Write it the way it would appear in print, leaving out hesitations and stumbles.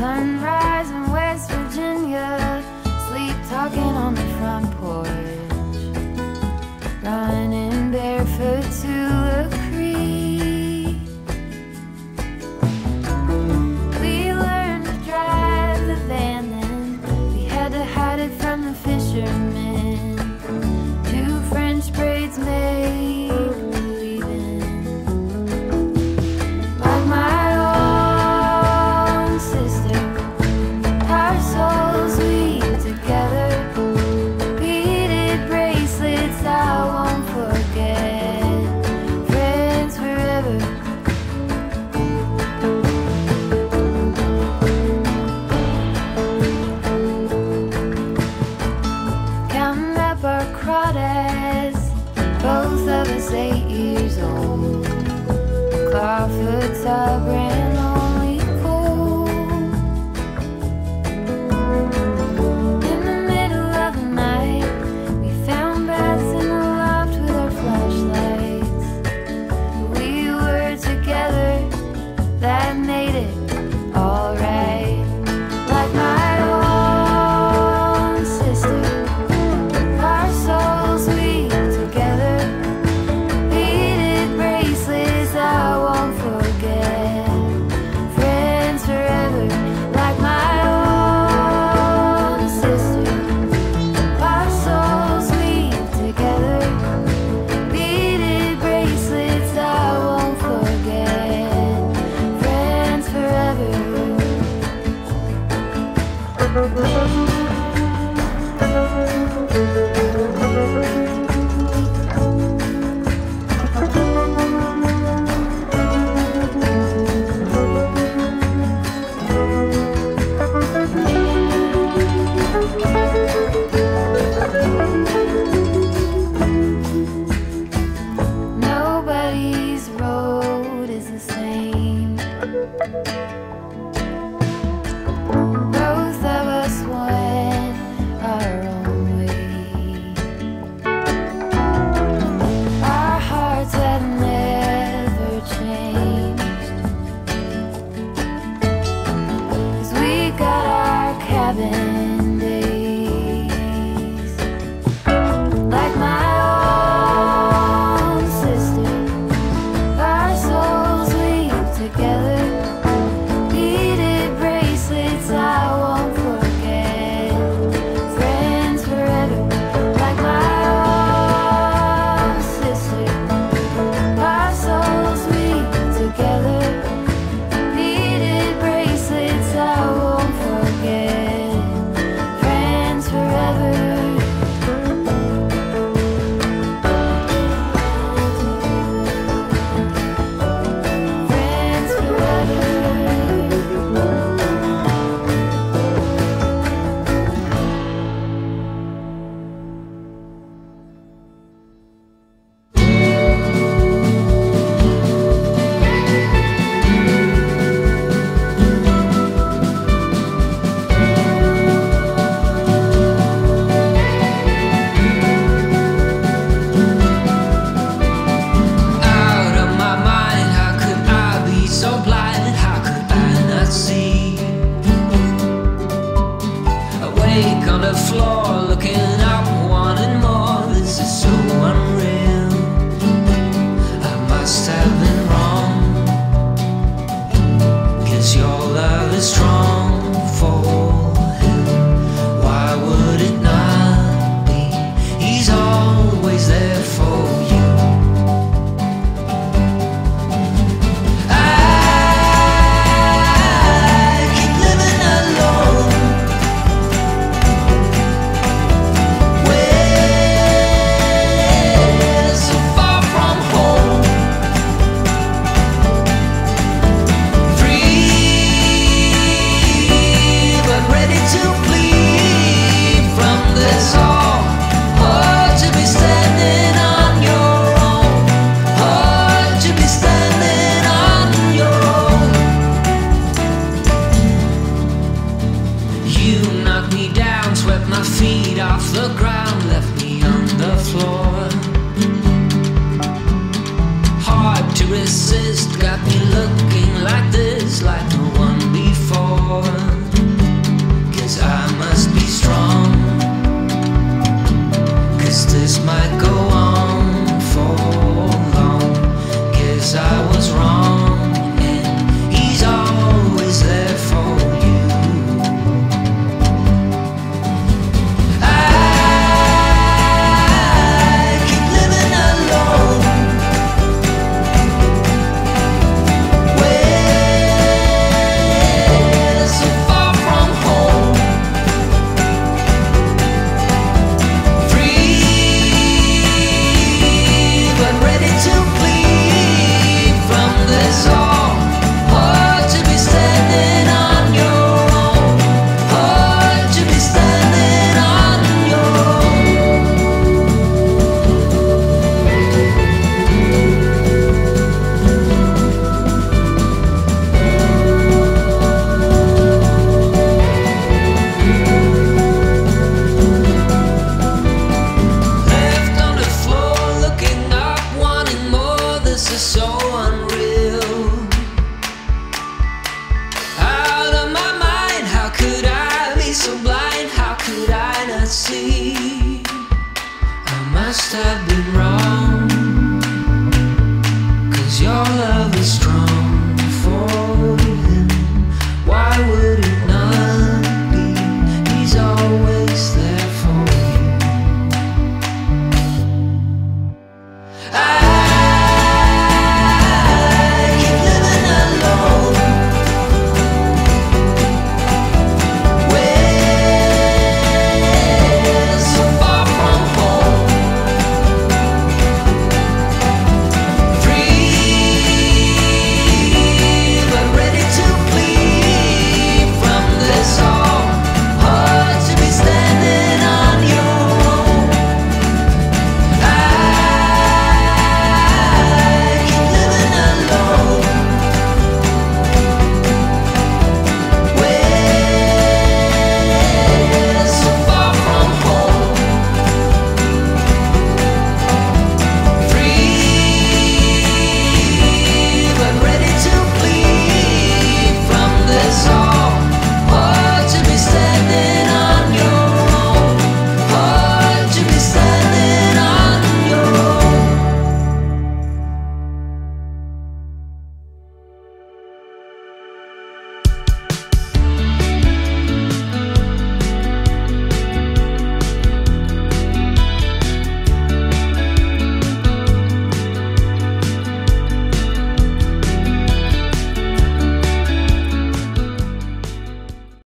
Sunrise in West Virginia, sleep talking on the front porch, running barefoot to a creek. We learned to drive the van, then we had to hide it from the fishermen. 2 French braids made believing, like my both of us 8 years old. Clawfoot's our brand only cold. In the middle of the night, we found bats in the loft with our flashlights. We were together, that made it alright. Like my own sister, our souls weep together. Beaded bracelets I won't forget. Friends forever, like my own sister. Our souls weep together. Beaded bracelets I won't forget. Friends forever. Nobody's road is the same. Both of us went our own way. Our hearts had never changed, 'cause we got our cabin days. Like my own sister, our souls weep together. Beaded bracelets I won't forget. Friends forever, like my own sister. Our souls weep together. Beaded bracelets I won't forget. Friends forever. Friends forever. Out of my mind, how could I be so blind? How could I not see? Awake on the floor, looking up, wanting more. This is so unreal. I must have been wrong, 'cause your love is strong for him. Why would it not be? He's always there for you. I keep living alone, way so far from home. Free, but ready to flee from this all. Hard to be standing on your own. Hard to be standing on your own. You knocked me down, swept my feet off the ground, left me on the floor. Hard to resist, got me looking like this, like no one before. must have